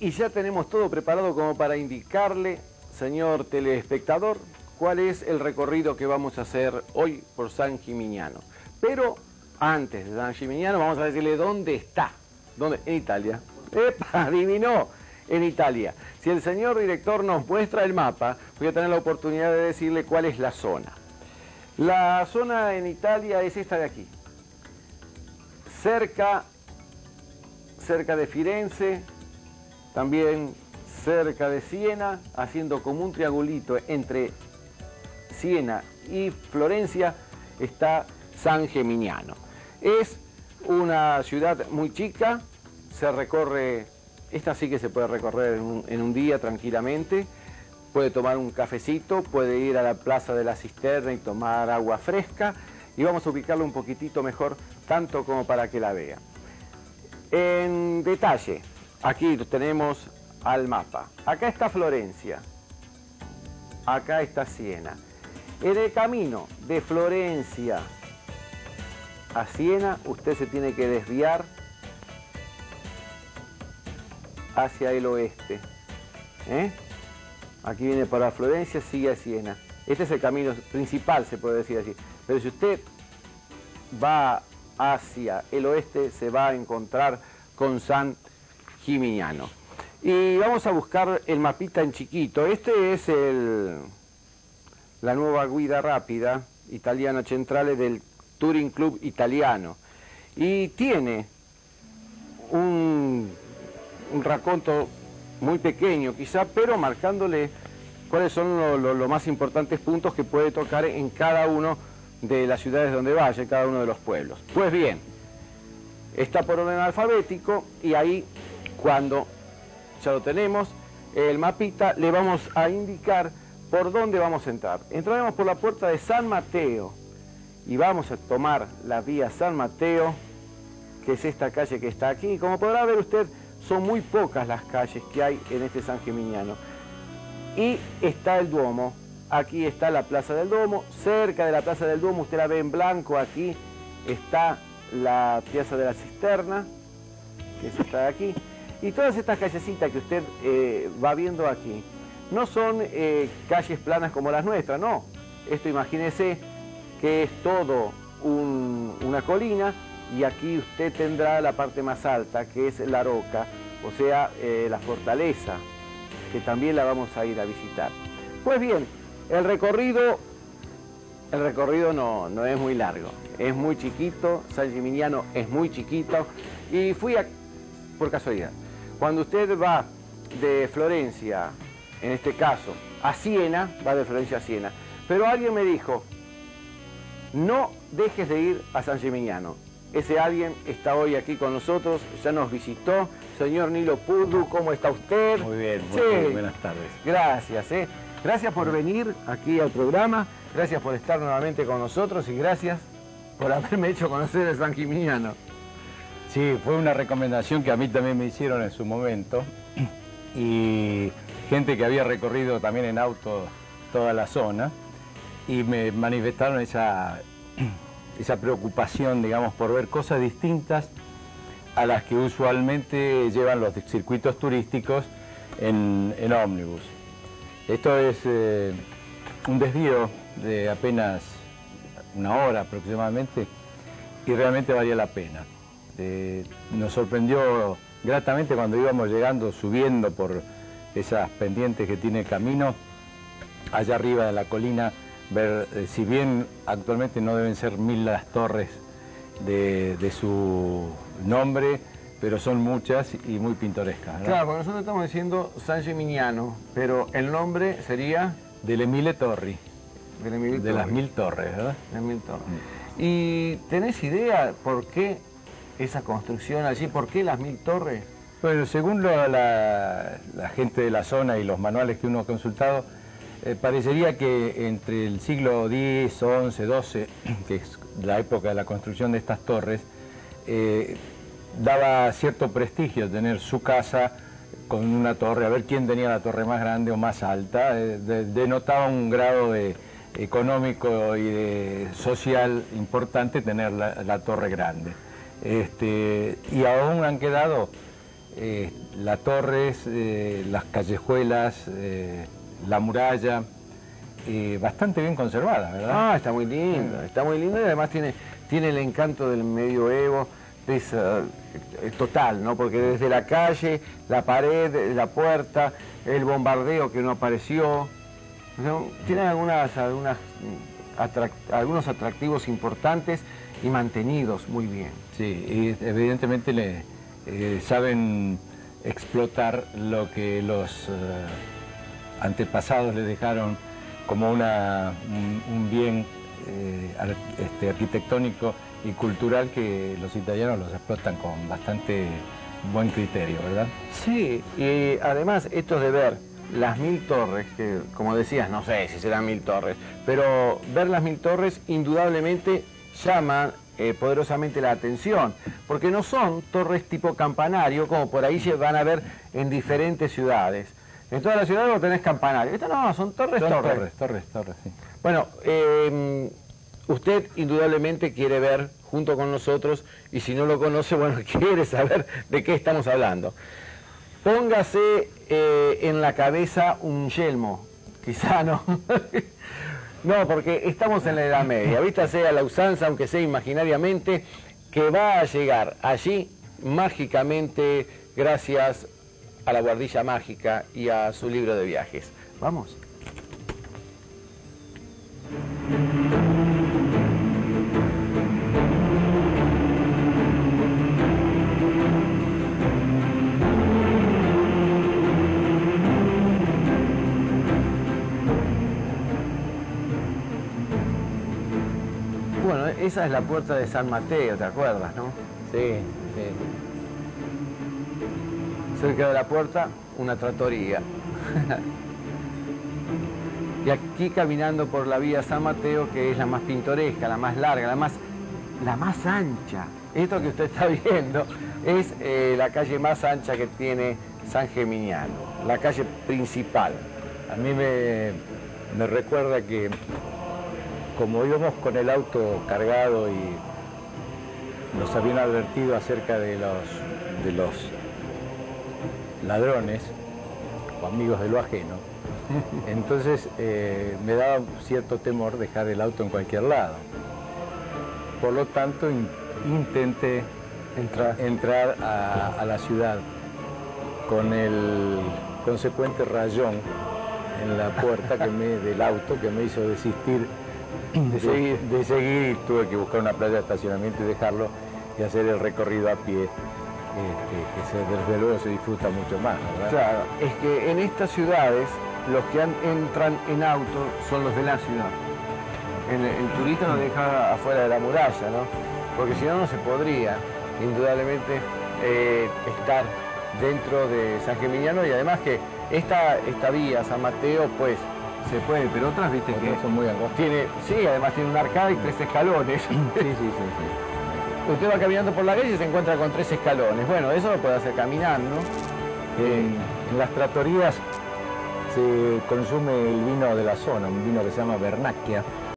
Y ya tenemos todo preparado como para indicarle, señor telespectador, cuál es el recorrido que vamos a hacer hoy por San Gimignano. Pero antes de San Gimignano vamos a decirle dónde está. ¿Dónde? En Italia. ¡Epa! Adivinó. En Italia. Si el señor director nos muestra el mapa, voy a tener la oportunidad de decirle cuál es la zona. La zona en Italia es esta de aquí. Cerca de Firenze, también cerca de Siena, haciendo como un triangulito entre Siena y Florencia, está San Gimignano. Es una ciudad muy chica, se recorre, esta sí que se puede recorrer en un día tranquilamente, puede tomar un cafecito, puede ir a la Plaza de la Cisterna y tomar agua fresca, y vamos a ubicarla un poquitito mejor, tanto como para que la vea. En detalle, aquí tenemos al mapa. Acá está Florencia, acá está Siena. En el camino de Florencia a Siena, usted se tiene que desviar hacia el oeste. Aquí viene para Florencia, sigue a Siena. Este es el camino principal, se puede decir así. Pero si usted va hacia el oeste, se va a encontrar con San Gimignano. Y vamos a buscar el mapita en chiquito. Este es la nueva guida rápida italiana centrale del Touring Club Italiano. Y tiene un racconto muy pequeño quizá, pero marcándole cuáles son los más importantes puntos que puede tocar en cada uno de las ciudades donde vaya, en cada uno de los pueblos. Pues bien, está por orden alfabético y ahí, cuando ya lo tenemos, el mapita, le vamos a indicar por dónde vamos a entrar. Entraremos por la puerta de San Mateo y vamos a tomar la vía San Mateo, que es esta calle que está aquí. Como podrá ver usted, son muy pocas las calles que hay en este San Gimignano. Y está el Duomo. Aquí está la Plaza del Duomo. Cerca de la Plaza del Duomo, usted la ve en blanco, aquí está la Piazza de la Cisterna, que es esta de aquí. Y todas estas callecitas que usted va viendo aquí, no son calles planas como las nuestras, no. Esto imagínese que es todo una colina, y aquí usted tendrá la parte más alta, que es la Roca, o sea, la fortaleza, que también la vamos a ir a visitar. Pues bien, el recorrido no es muy largo, es muy chiquito, San Gimignano es muy chiquito, y fui por casualidad. Cuando usted va de Florencia, en este caso, a Siena, va de Florencia a Siena, pero alguien me dijo, no dejes de ir a San Gimignano. Ese alguien está hoy aquí con nosotros, ya nos visitó. Señor Nilo Puddu, ¿cómo está usted? Muy bien, sí. Muy buenas tardes. Gracias, gracias por venir aquí al programa, gracias por estar nuevamente con nosotros y gracias por haberme hecho conocer el San Gimignano. Sí, fue una recomendación que a mí también me hicieron en su momento, y gente que había recorrido también en auto toda la zona, y me manifestaron esa preocupación, digamos, por ver cosas distintas a las que usualmente llevan los circuitos turísticos en ómnibus. Esto es un desvío de apenas una hora aproximadamente, y realmente valía la pena. Nos sorprendió gratamente cuando íbamos llegando, subiendo por esas pendientes que tiene el camino, allá arriba de la colina, ver, si bien actualmente no deben ser 1000 las torres de su nombre, pero son muchas y muy pintorescas, ¿verdad? Claro, porque nosotros estamos diciendo San Gimignano, pero el nombre sería... Delle Mille Torri. De las 1000 torres, ¿verdad? De 1000 torres. ¿Y tenés idea por qué esa construcción allí? ¿Por qué las 1000 torres? Bueno, según la gente de la zona y los manuales que uno ha consultado, parecería que entre el siglo X, XI, XII, que es la época de la construcción de estas torres, daba cierto prestigio tener su casa con una torre, a ver quién tenía la torre más grande o más alta, denotaba un grado económico y social importante tener la torre grande. Y aún han quedado las torres, las callejuelas, la muralla, bastante bien conservada, ¿verdad? Ah, está muy lindo y además tiene el encanto del medioevo, es total, ¿no? Porque desde la calle, la pared, la puerta, el bombardeo que no apareció, o sea, tiene algunos atractivos importantes y mantenidos muy bien. Sí, y evidentemente saben explotar lo que los antepasados le dejaron como un bien arquitectónico y cultural que los italianos los explotan con bastante buen criterio, ¿verdad? Sí, y además esto de ver las 1000 torres, que como decías, no sé si serán 1000 torres, pero ver las 1000 torres indudablemente llama poderosamente la atención, porque no son torres tipo campanario, como por ahí se van a ver en diferentes ciudades. En todas las ciudades vos tenés campanario. Estas no, son torres. Torres, sí. Bueno, usted indudablemente quiere ver junto con nosotros, y si no lo conoce, bueno, quiere saber de qué estamos hablando. Póngase en la cabeza un yelmo, quizá no. No, porque estamos en la Edad Media, vístase a la usanza, aunque sea imaginariamente, que va a llegar allí mágicamente gracias a la guardilla mágica y a su libro de viajes. Vamos. Bueno, esa es la puerta de San Mateo, ¿te acuerdas, no? Sí, sí. Cerca de la puerta, una trattoria. Y aquí caminando por la vía San Mateo, que es la más pintoresca, la más larga, la más ancha. Esto que usted está viendo es la calle más ancha que tiene San Geminiano, la calle principal. A mí me recuerda que como íbamos con el auto cargado y nos habían advertido acerca de los ladrones o amigos de lo ajeno, entonces me daba cierto temor dejar el auto en cualquier lado. Por lo tanto, intenté entrar a la ciudad con el consecuente rayón en la puerta del auto que me hizo desistir de seguir, y tuve que buscar una playa de estacionamiento y dejarlo y hacer el recorrido a pie, que desde luego se disfruta mucho más, ¿verdad? Claro, es que en estas ciudades los que entran en auto son los de la ciudad. El turista lo deja afuera de la muralla, ¿no? Porque si no, no se podría, indudablemente, estar dentro de San Geminiano, y además que esta vía, San Mateo, pues se puede, pero otras, viste, que son muy angostas. Sí, además tiene una arcada y 3 escalones. Sí. Usted va caminando por la calle y se encuentra con 3 escalones. Bueno, eso lo puede hacer caminando. En las trattorías se consume el vino de la zona, un vino que se llama Vernacchia,